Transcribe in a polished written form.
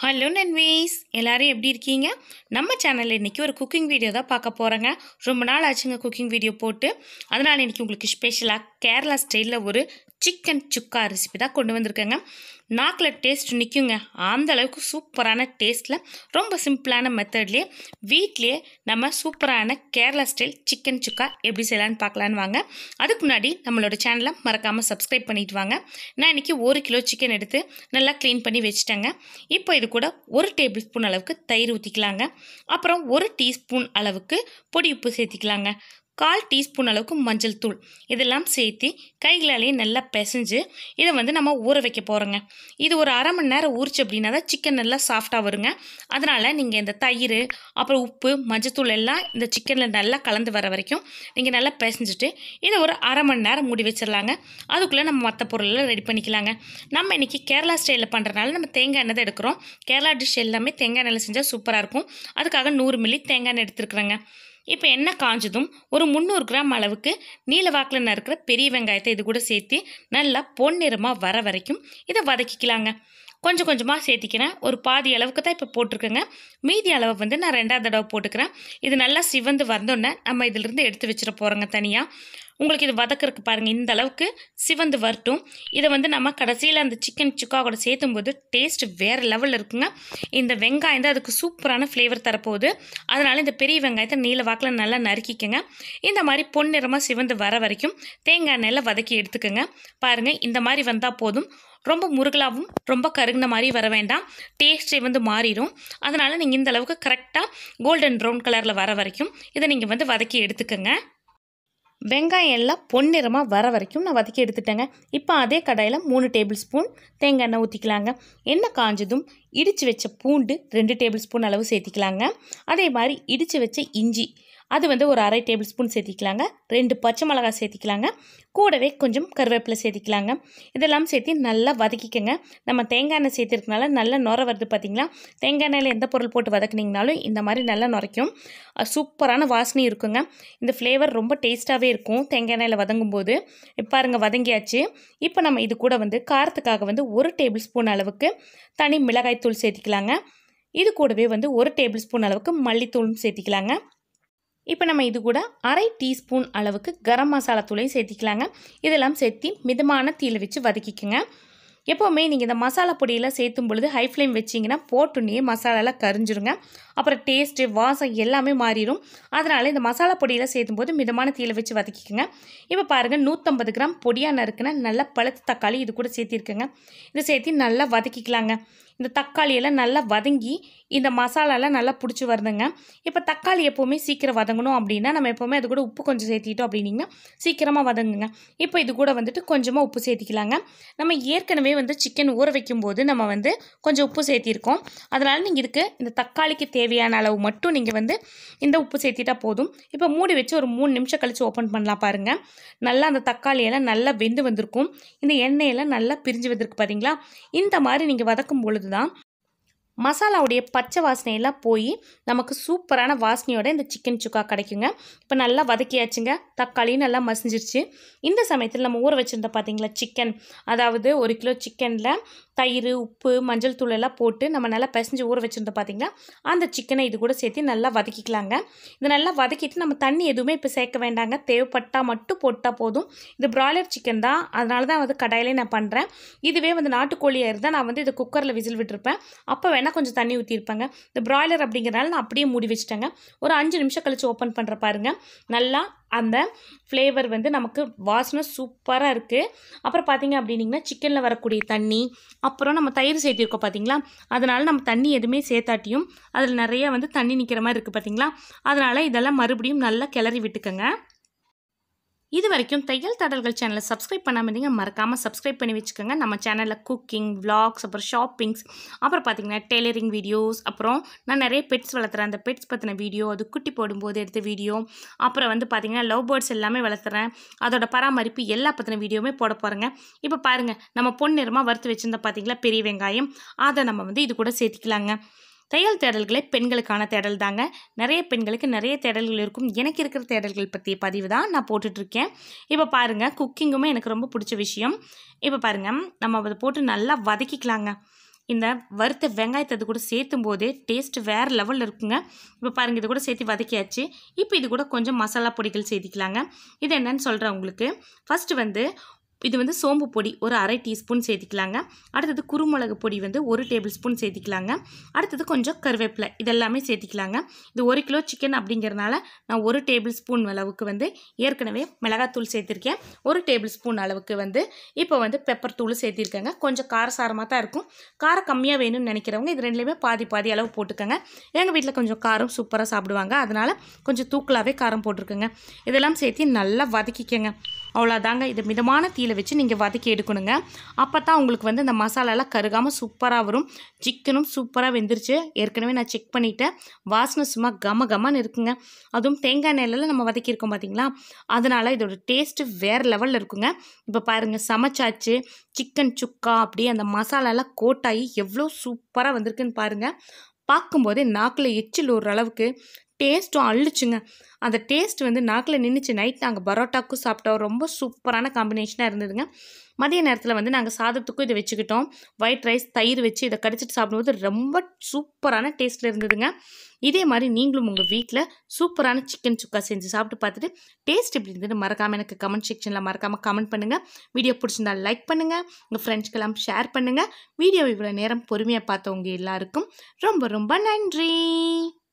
Hello நன்வேஸ் எல்லாரும் எப்படி இருக்கீங்க? நம்ம சேனலில் இன்றைக்கி ஒரு குக்கிங் வீடியோ தான் பார்க்க போகிறேங்க. ரொம்ப நாள் ஆச்சுங்க குக்கிங் வீடியோ போட்டு. அதனால் இன்றைக்கி உங்களுக்கு ஸ்பெஷலாக கேரளா ஸ்டைலில் ஒரு சிக்கன் சுக்கா ரெசிபி தான் கொண்டு வந்திருக்கேங்க. நாக்கில் டேஸ்ட் நிற்குங்க. அந்த அளவுக்கு சூப்பரான டேஸ்ட்டில் ரொம்ப சிம்பிளான மெத்தட்லேயே வீட்லேயே நம்ம சூப்பரான கேரளா ஸ்டைல் சிக்கன் சுக்கா எப்படி செய்யலான்னு பார்க்கலான்னு வாங்க. அதுக்கு முன்னாடி நம்மளோட சேனலை மறக்காமல் சப்ஸ்கிரைப் பண்ணிட்டு வாங்க. நான் இன்றைக்கி 1 கிலோ சிக்கன் எடுத்து நல்லா க்ளீன் பண்ணி வச்சுட்டேங்க. இப்போ இது கூட 1 டேபிள் ஸ்பூன் அளவுக்கு தயிர் ஊற்றிக்கலாங்க. அப்புறம் 1 டீஸ்பூன் அளவுக்கு பொடி உப்பு சேர்த்திக்கலாங்க. 1/4 டீஸ்பூன் அளவுக்கு மஞ்சள் தூள் இதெல்லாம் சேர்த்து கைகளாலேயே நல்லா பிசைஞ்சு இதை நம்ம ஊற வைக்க போகிறோங்க. இது ஒரு அரை மணி நேரம் ஊறிச்சு அப்படின்னா தான் சிக்கன் நல்லா சாஃப்டாக வருங்க. அதனால் நீங்கள் இந்த தயிர் அப்புறம் உப்பு மஞ்சள் எல்லாம் இந்த சிக்கனில் நல்லா கலந்து வர வரைக்கும் நீங்கள் நல்லா பிசைஞ்சிட்டு இதை ஒரு அரை மணி நேரம் மூடி வச்சிடலாங்க. அதுக்குள்ளே நம்ம மற்ற பொருளெல்லாம் ரெடி பண்ணிக்கலாங்க. நம்ம இன்றைக்கி கேரளா ஸ்டைலில் பண்ணுறதுனால நம்ம தேங்காய் எண்ணெய் தான் எடுக்கிறோம். கேரளா டிஷ் எல்லாமே தேங்காய் எண்ணெயில் செஞ்சால் சூப்பராக இருக்கும். அதுக்காக 100 மில்லி தேங்காய் எண்ணெய் எடுத்துருக்குறேங்க. இப்போ எண்ணெய் காஞ்சதும் ஒரு 300 கிராம் அளவுக்கு நீல வாக்கில் நறுக்கிற பெரிய வெங்காயத்தை இது கூட சேர்த்து நல்லா பொன்னிறமாக வர வரைக்கும் இதை வதக்கிக்கலாங்க. கொஞ்சம் கொஞ்சமாக சேர்த்திக்கிறேன். ஒரு பாதி அளவுக்கு தான் இப்போ போட்டிருக்கேங்க. மீதி அளவை நான் 2வது தடவை போட்டுக்கிறேன். இது நல்லா சிவந்து வந்தோடனே நம்ம இதிலிருந்து எடுத்து வச்சிட போகிறோங்க தனியாக. உங்களுக்கு இது வதக்கிறதுக்கு பாருங்கள், இந்த அளவுக்கு சிவந்து வரட்டும். இதை நம்ம கடைசியில் அந்த சிக்கன் சுக்கா கூட சேர்த்தும் போது டேஸ்ட் வேறு லெவலில் இருக்குங்க. இந்த வெங்காயம் தான் அதுக்கு சூப்பரான ஃப்ளேவர் தரப்போகுது. அதனால் இந்த பெரிய வெங்காயத்தை நீல வாக்கில் நல்லா நறுக்கிக்கங்க. இந்த மாதிரி பொன்னிறமாக சிவந்து வர வரைக்கும் தேங்காய் எண்ணெயில் வதக்கி எடுத்துக்கோங்க. பாருங்கள், இந்த மாதிரி வந்தால் போதும். ரொம்ப முருகலாகவும் ரொம்ப கருகின மாதிரி வர வேண்டாம். டேஸ்ட்டே மாறிடும். அதனால் நீங்கள் இந்த அளவுக்கு கரெக்டாக கோல்டன் ப்ரௌன் கலரில் வர வரைக்கும் இதை நீங்கள் வதக்கி எடுத்துக்கோங்க. வெங்காயம் எல்லாம் பொன்னிறமாக வர வரைக்கும் நான் வதக்கி எடுத்துட்டேங்க. இப்போ அதே கடாயில் 3 டேபிள் ஸ்பூன் தேங்காய் எண்ணெய் ஊற்றிக்கலாங்க. எண்ணெய் காஞ்சதும் இடித்து வச்ச பூண்டு 2 டேபிள் ஸ்பூன் அளவு சேர்த்திக்கலாங்க. அதே மாதிரி இடித்து வச்ச இஞ்சி அது ஒரு அரை டேபிள் ஸ்பூன் சேர்த்திக்கலாங்க. 2 பச்சை மிளகாய் சேர்த்திக்கலாங்க. கூடவே கொஞ்சம் கருவேப்பிலை சேர்த்திக்கலாங்க. இதெல்லாம் சேர்த்து நல்லா வதக்கிக்கங்க. நம்ம தேங்காய் எண்ணெய் சேர்த்துருக்கனால நல்லா நுர வருது பார்த்தீங்களா? தேங்காய் எண்ணெயில் எந்த பொருள் போட்டு வதக்குனீங்கனாலும் இந்த மாதிரி நல்லா நுரைக்கும். சூப்பரான வாசனை இருக்குங்க. இந்த ஃப்ளேவர் ரொம்ப டேஸ்ட்டாகவே இருக்கும் தேங்காய் எண்ணெயில் வதங்கும் போது. பாருங்கள், வதங்கியாச்சு. இப்போ நம்ம இது கூட காரத்துக்காக 1 டேபிள் ஸ்பூன் அளவுக்கு தனி மிளகாய் தூள் சேர்த்திக்கலாங்க. இது கூடவே 1 டேபிள் ஸ்பூன் அளவுக்கு மல்லித்தூளும் சேர்த்திக்கலாங்க. இப்போ நம்ம இது கூட அரை டீஸ்பூன் அளவுக்கு கரம் மசாலா தூளையும் சேர்த்திக்கலாங்க. இதெல்லாம் சேர்த்து மிதமான தீயில வச்சு வதக்கிக்கோங்க. எப்போவுமே நீங்கள் இந்த மசாலா பொடியெல்லாம் சேர்த்தும் பொழுது ஹை ஃப்ளேம் வச்சிங்கன்னா போட்டுன்னே மசாலாலாம் கரிஞ்சிருங்க. அப்புறம் டேஸ்ட்டு வாசம் எல்லாமே மாறிடும். அதனால் இந்த மசாலா பொடியெல்லாம் சேர்த்தும் போது மிதமான தீயில வச்சு வதக்கிக்கோங்க. இப்போ பாருங்கள், 150 கிராம் பொடியாக நறுக்குன்னா நல்லா பழுத்த தக்காளி இது கூட சேர்த்திருக்கேங்க. இதை சேர்த்து நல்லா வதக்கிக்கலாங்க. இந்த தக்காளியெல்லாம் நல்லா வதங்கி இந்த மசாலாலாம் நல்லா பிடிச்சி வருதுங்க. இப்போ தக்காளி எப்போவுமே சீக்கிரம் வதங்கணும் அப்படின்னா நம்ம எப்போவுமே அது கூட உப்பு கொஞ்சம் சேர்த்திட்டோம் அப்படின்னிங்கன்னா சீக்கிரமாக வதங்குங்க. இப்போ இது கூட கொஞ்சமாக உப்பு சேர்த்திக்கலாங்க. நம்ம ஏற்கனவே சிக்கன் ஊற வைக்கும்போது நம்ம கொஞ்சம் உப்பு சேர்த்திருக்கோம். அதனால் நீங்கள் இதுக்கு இந்த தக்காளிக்கு தேவையான அளவு மட்டும் நீங்கள் இந்த உப்பு சேர்த்திட்டா போதும். இப்போ மூடி வச்சு ஒரு 3 நிமிஷம் கழித்து ஓப்பன் பண்ணலாம். பாருங்கள், நல்லா அந்த தக்காளியெல்லாம் நல்லா வெந்து வந்திருக்கும். இந்த எண்ணெயெல்லாம் நல்லா பிரிஞ்சு வந்திருக்கு பார்த்தீங்களா? இந்த மாதிரி நீங்கள் வதக்கும் பொழுது தான் மசாலாவுடைய பச்சை வாசனையெல்லாம் போய் நமக்கு சூப்பரான வாசனையோட இந்த சிக்கன் சுக்கா கிடைக்குங்க. இப்போ நல்லா வதக்கியாச்சுங்க. தக்காளியும் நல்லா மசிஞ்சிருச்சு. இந்த சமயத்தில் நம்ம ஊற வச்சுருந்த பார்த்தீங்களா சிக்கன், அதாவது 1 கிலோ சிக்கனில் தயிர் உப்பு மஞ்சள் தூள் எல்லாம் போட்டு நம்ம நல்லா பிசைஞ்சு ஊற வச்சுருந்தோம் பார்த்தீங்களா? அந்த சிக்கனை இது கூட சேர்த்து நல்லா வதக்கிக்கலாங்க. இதை நல்லா வதக்கிட்டு நம்ம தண்ணி எதுவுமே இப்போ சேர்க்க வேண்டாங்க. தேவைப்பட்டால் மட்டும் போட்டால் போதும். இது பிராய்லர் சிக்கன் தான், அதனால தான் கடாயிலே நான் பண்ணுறேன். இதுவே நாட்டுக்கோழியாக இருந்தால் நான் இதை குக்கரில் விசில் விட்டுருப்பேன். அப்போ வேணால் கொஞ்சம் தண்ணி ஊற்றிருப்பாங்க. இந்த பிராய்லர் அப்படிங்கிறனால நான் அப்படியே மூடி வச்சுட்டேங்க. ஒரு 5 நிமிஷம் கழித்து ஓப்பன் பண்ணுற பாருங்கள். நல்லா அந்த ஃப்ளேவர் நமக்கு வாசனை சூப்பராக இருக்குது. அப்புறம் பார்த்தீங்க அப்படின்னிங்கன்னா சிக்கனில் வரக்கூடிய தண்ணி, அப்புறம் நம்ம தயிர் சேர்த்திருக்கோம் பார்த்தீங்களா? அதனால் நம்ம தண்ணி எதுவுமே சேர்த்தாட்டியும் அதில் நிறைய தண்ணி நிற்கிற மாதிரி இருக்குது பார்த்தீங்களா? அதனால் இதெல்லாம் மறுபடியும் நல்லா கிளறி விட்டுக்கோங்க. இது வரைக்கும் தையல் தடல்கள் சேனலை சப்ஸ்கிரைப் பண்ணாமல் இருந்தீங்க, மறக்காமல் சப்ஸ்கிரைப் பண்ணி வச்சுக்கோங்க. நம்ம சேனலில் குக்கிங் விளாக்ஸ் அப்புறம் ஷாப்பிங்ஸ் அப்புறம் பார்த்திங்கன்னா டெய்லரிங் வீடியோஸ், அப்புறம் நான் நிறைய பெட்ஸ் வளர்த்துறேன். அந்த பெட்ஸ் பற்றின வீடியோ, அது குட்டி போடும்போது எடுத்த வீடியோ, அப்புறம் பார்த்திங்கன்னா லவ் பேர்ட்ஸ் எல்லாமே வளர்த்துறேன். அதோட பராமரிப்பு எல்லா பற்றின வீடியோவுமே போட போகிறேங்க. இப்போ பாருங்கள், நம்ம பொன்னிறமாக வறுத்து வச்சுருந்தா பார்த்திங்களா பெரிய வெங்காயம், அதை நம்ம இது கூட சேர்த்திக்கலாங்க. தையல் தேடல்களே பெண்களுக்கான தேடல் தாங்க. நிறைய பெண்களுக்கு நிறைய தேடல்கள் இருக்கும். எனக்கு இருக்கிற தேடல்கள் பற்றிய பதிவு தான் நான் போட்டுட்ருக்கேன். இப்போ பாருங்கள், குக்கிங்குமே எனக்கு ரொம்ப பிடிச்ச விஷயம். இப்போ பாருங்கள், நம்ம அதை போட்டு நல்லா வதக்கிக்கலாங்க. இந்த வறுத்த வெங்காயத்தை அது கூட சேர்த்தும் போதே டேஸ்ட் வேறு லெவலில் இருக்குங்க. இப்போ பாருங்கள், இது கூட சேர்த்து வதக்கியாச்சு. இப்போ இது கூட கொஞ்சம் மசாலா பொடிகள் சேர்த்திக்கலாங்க. இது என்னன்னு சொல்கிறேன் உங்களுக்கு. ஃபஸ்ட்டு இது சோம்பு பொடி ஒரு 1/2 டீஸ்பூன் சேர்த்திக்கலாங்க. அடுத்தது குருமிளகு பொடி 1 டேபிள் ஸ்பூன் சேர்த்திக்கலாங்க. அடுத்தது கொஞ்சம் கருவேப்பிலை, இதெல்லாமே சேர்த்திக்கலாங்க. இது 1 கிலோ சிக்கன் அப்படிங்கிறனால நான் 1 டேபிள் ஸ்பூன் அளவுக்கு ஏற்கனவே மிளகாத்தூள் சேர்த்திருக்கேன். 1 டேபிள் ஸ்பூன் அளவுக்கு இப்போ பெப்பர் தூள் சேர்த்திருக்கேங்க. கொஞ்சம் காரசாரமாக தான் இருக்கும். காரம் கம்மியாக வேணும்னு நினைக்கிறவங்க இது ரெண்டுலேயுமே பாதி பாதி அளவு போட்டுக்கோங்க. எங்கள் வீட்டில் கொஞ்சம் காரம் சூப்பராக சாப்பிடுவாங்க, அதனால் கொஞ்சம் தூக்கலாகவே காரம் போட்டிருக்கேங்க. இதெல்லாம் சேர்த்து நல்லா வதக்கிக்கங்க. அவ்வளோதாங்க. இது மிதமான தீயில வச்சு நீங்கள் வதக்கி எடுக்கணுங்க. அப்போ தான் உங்களுக்கு இந்த மசாலாலாம் கருகாமல் சூப்பராக வரும். சிக்கனும் சூப்பராக வெந்துருச்சு. ஏற்கனவே நான் செக் பண்ணிவிட்டேன். வாசனை சும்மா கம கமன்னு இருக்குங்க. அதுவும் தேங்காய் எண்ணெயில் நம்ம வதக்கியிருக்கோம் பார்த்தீங்களா, அதனால் இதோட டேஸ்ட்டு வேறு லெவலில் இருக்குங்க. இப்போ பாருங்கள், சமைச்சாச்சு. சிக்கன் சுக்கா அப்படியே அந்த மசாலாலாம் கோட்டாகி எவ்வளோ சூப்பராக வந்திருக்குன்னு பாருங்கள். பார்க்கும்போதே நாக்கில் எச்சில் ஒரு அளவுக்கு டேஸ்ட்டும் அள்ளுச்சுங்க. அந்த டேஸ்ட் நாக்கில் நின்றுச்சு. நைட் நாங்கள் பரோட்டாக்கும் சாப்பிட்டோம். ரொம்ப சூப்பரான காம்பினேஷனாக இருந்ததுங்க. மதிய நேரத்தில் நாங்கள் சாதத்துக்கும் இதை வச்சுக்கிட்டோம். ஒயிட் ரைஸ் தயிர் வச்சு இதை கடிச்சிட்டு சாப்பிடும்போது ரொம்ப சூப்பரான டேஸ்ட்டில் இருந்ததுங்க. இதே மாதிரி நீங்களும் உங்கள் வீட்டில் சூப்பரான சிக்கன் சுக்கா செஞ்சு சாப்பிட்டு பார்த்துட்டு டேஸ்ட் எப்படி இருந்ததுன்னு மறக்காமல் எனக்கு கமெண்ட் செக்ஷனில் மறக்காமல் கமெண்ட் பண்ணுங்கள். வீடியோ பிடிச்சிருந்தா லைக் பண்ணுங்கள், உங்கள் ஃப்ரெண்ட்ஸ்க்கெல்லாம் ஷேர் பண்ணுங்கள். வீடியோ இவ்வளோ நேரம் பொறுமையாக பார்த்தவங்க எல்லாருக்கும் ரொம்ப ரொம்ப நன்றி.